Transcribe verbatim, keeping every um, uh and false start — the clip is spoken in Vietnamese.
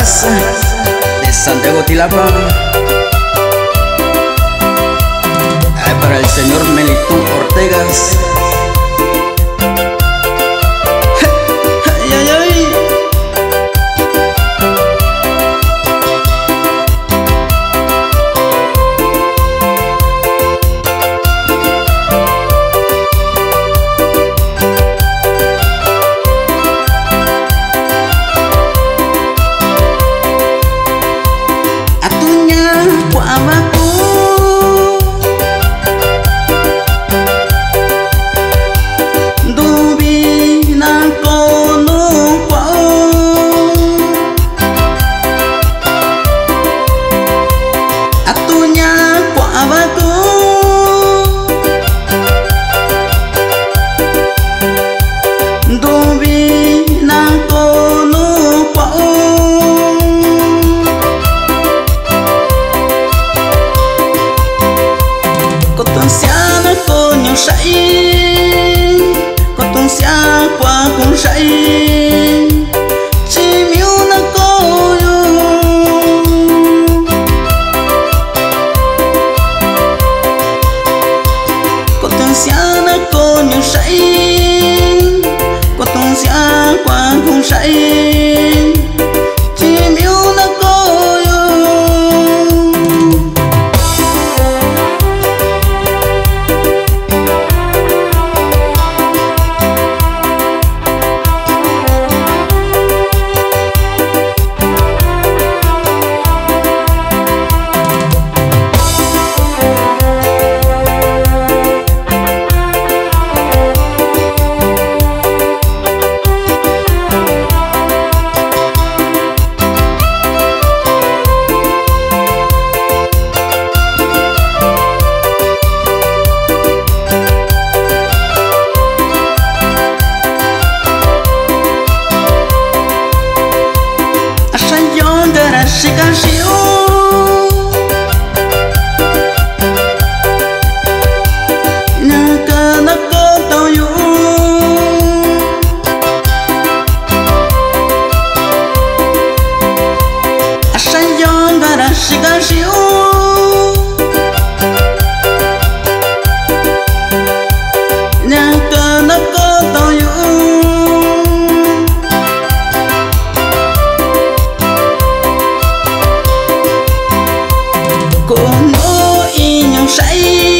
Paz de Santiago Tilapa. Para el señor Melitón Ortegas. Ay, ay, ay. Atunya kuamaku có tung xa qua cùng say chỉ miêu nó có có tung xa nó có nhiều say có tung xa qua cùng say chỉ miêu nó có Chica siêu na ca na có tao yu a san yon gara chica siêu na ca na có tao yu con ngô y nhau say